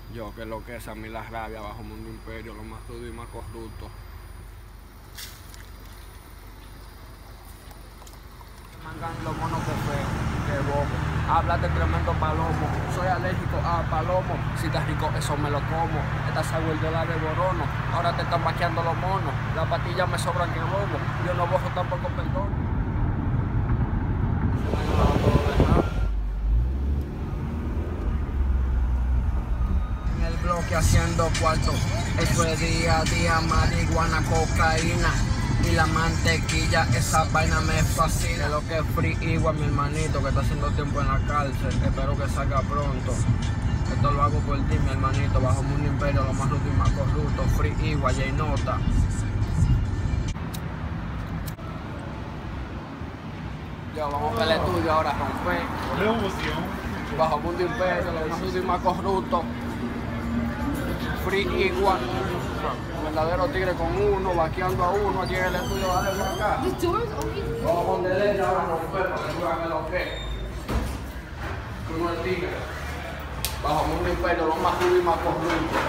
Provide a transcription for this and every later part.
Yo que lo que es a mí la rabia bajo Mundo Imperio, lo más rudo y más corrupto. Mangan los monos que feo, que bobo. Háblate tremendo palomo, soy alérgico a palomo. Si estás rico, eso me lo como. Esta se ha vuelto la de Borono, ahora te están vaqueando los monos. Las patillas me sobran que bobo, yo no bojo tampoco perdón. En el bloque haciendo cuarto, eso es día a día, marihuana, cocaína. Y la mantequilla, esa vaina me fascina. Lo que es Free Igua, mi hermanito, que está haciendo tiempo en la cárcel. Espero que salga pronto. Esto lo hago por ti, mi hermanito. Bajo Mundo Imperio, lo más rudo y más corrupto. Free Igua, J Nota. Yo, vamos a ver el estudio ahora, romper. Bajo Mundo Imperio, lo más rudo y más corrupto. Free Igua. Verdadero tigre con uno, vaqueando a uno, aquí en el estudio, dale por acá. Vamos con derecha ahora a romper para que jueguen lo que es. Uno es tigre. Bajo Mundo Imperio, lo más rudo y más corrupto.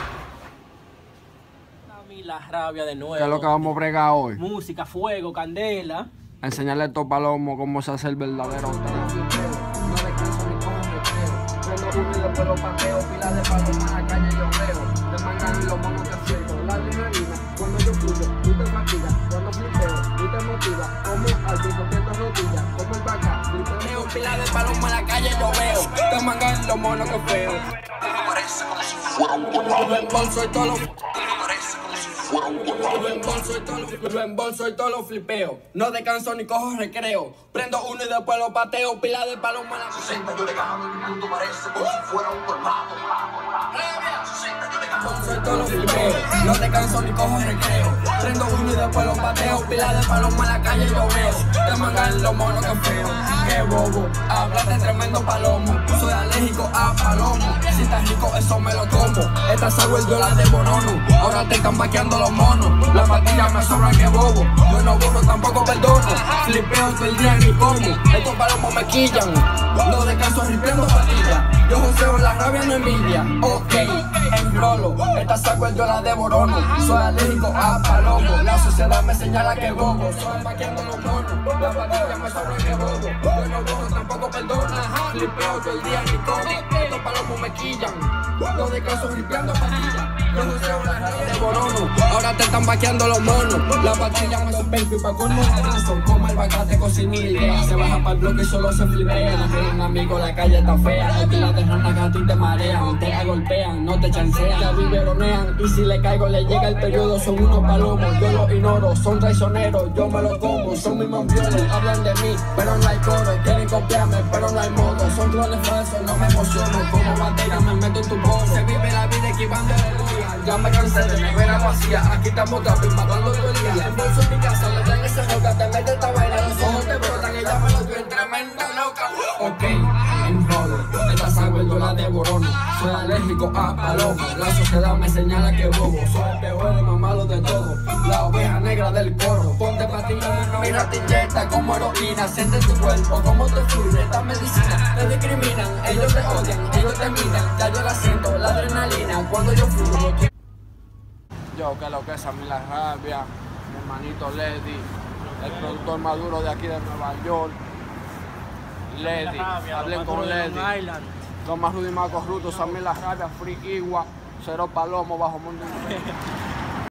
A mí la rabia de nuevo. ¿Qué es lo que vamos a bregar hoy? Música, fuego, candela. A enseñarle a estos palomos cómo se hace el verdadero tigre. No descanso ni cojo recreo. Prendo uno y después lo pateo. Pila de palomas en la calle yo veo. Te mangan y los monos que siento. La adrenalina, cuando yo fluyo, tú te fatigas. Cuando flipeo, tú te motivas. Como al piso, siento rodillas. Como el vaca, flipeo. Pila de palomas en la calle yo veo. Te mangan y los monos que feo. Parece como si fuera un tornado. Lo embolso y todo lo... Parece como si fuera un tornado. Lo embolso y todo lo flipeo. No descanso ni cojo recreo. Prendo uno y después lo pateo. Pila de palomas en la 60 yo le gano y mi mundo parece como si fuera un tornado. 60 yo le gano. Soy todo lo flipeo, no descanso ni cojo recreo. Prendo uno y después lo pateo. Pila de paloma en la calle yo veo. Te mangan los monos que feo. Que bobo, hablaste tremendo palomo. Soy alérgico a palomo. Si estás rico eso me lo como. Esta se ha vuelto la de Borono, ahora te están vaqueando los monos. Las patillas me sobran que bobo, yo no borro tampoco perdono. Flipeo todo el día ni como. Estos palomos me quillan. No descanso ripiendo patillas. Yo joseo la rabia no envidia. Ok, enrolo. Esta se ha vuelto la de Borono. Soy alérgico a palomo. La sociedad me señala que bobo. Soy vaqueando los monos. Las patillas me sobran que bobo. Yo no borro tampoco perdono. Flipeo todo el día ni como. Estos palomos me quillan. No descanso ripiendo patillas. Yo joseo la rabia de Borono. Ahora te están vaqueando los monos. Las patillas me son penco y pa' colmo son como el bacate con sinillas. Se baja para el bloque y solo se flipea. Tienen amigos, la calle está fea. Hay pilas de ranas que a ti te marean. Te golpean, no te chancean. Te biberonean y si le caigo le llega el periodo. Son unos palomos, yo los ignoro. Son traicioneros, yo me los como. Son mis mambiones, hablan de mí, pero no hay coro. Quieren copiarme, pero no hay modo. Son clones falsos, no me emociono. Como batería me meto en tu bono. Se vive la vida esquivando el día. Ya me cansé de nevera vacía. Aquí estamos trapping, matando todo el día. En bolso en mi casa, me traen ese roca. Te mete esta vaina, los ojos te brotan. Ella me lo dio tremenda loca. Ok, enrolo. Esta se ha vuelto la de Borono. Soy alérgico a palomas. La sociedad me señala que bobo. Soy el peor, el más malo de todo. La oveja negra del coro. Ponte pastillas, mira te inyecta como heroína. Siente tu cuerpo, como te fluye esta medicina. Te discriminan, ellos te odian, ellos te miran. Ya yo la siento, la adrenalina. Cuando yo fluyo. Yo que lo que es a mí la rabia. Mi hermanito Lady. El productor maduro de aquí de Nueva York. Lady, hablen con Lady. Los más rudos y más corruptos, a mí la rabia, Free Igua, Cero Palomo, Bajo Mundo Imperio.